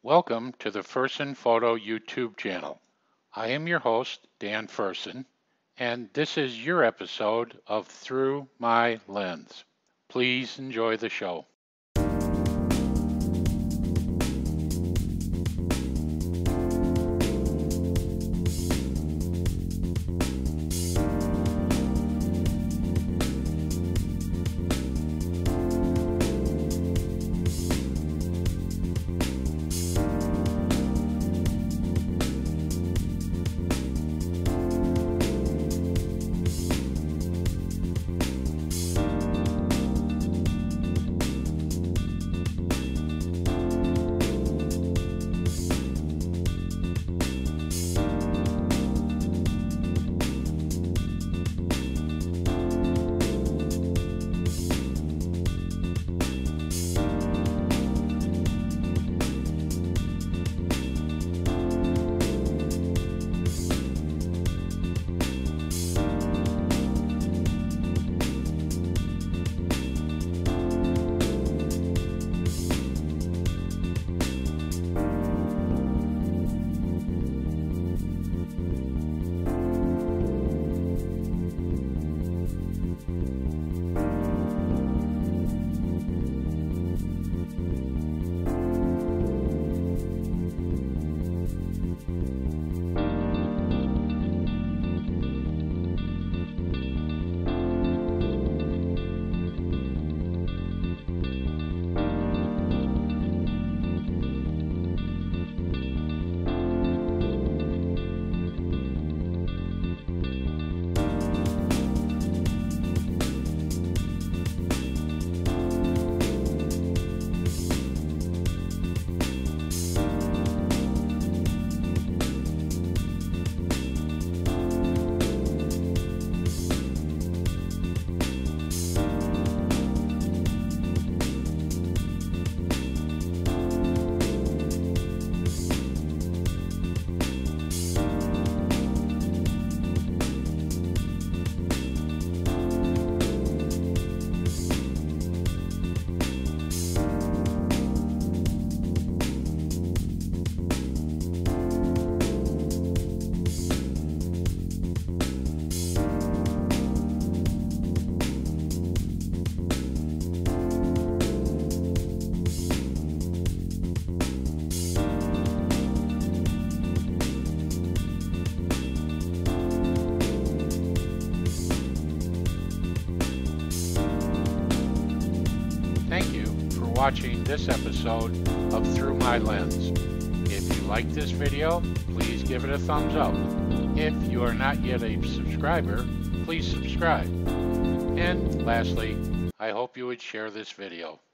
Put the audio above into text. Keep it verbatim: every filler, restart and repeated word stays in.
Welcome to the Fersen Photo YouTube channel. I am your host, Dan Fersen, and this is your episode of Through My Lens. Please enjoy the show. Thank you for watching this episode of Through My Lens. If you like this video, please give it a thumbs up. If you are not yet a subscriber, please subscribe. And lastly, I hope you would share this video.